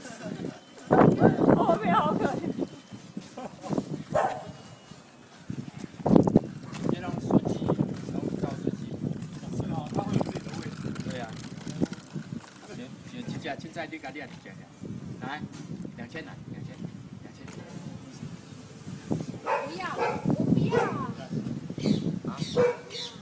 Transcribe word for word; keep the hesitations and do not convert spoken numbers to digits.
后面好可怜。 先让顺机，然后到顺机。 是啊，它会有自己的位置。 对呀、啊。选选几家，青菜地咖喱啊，你选选。来，两千来，两千，两千。 不要，我不要。 啊？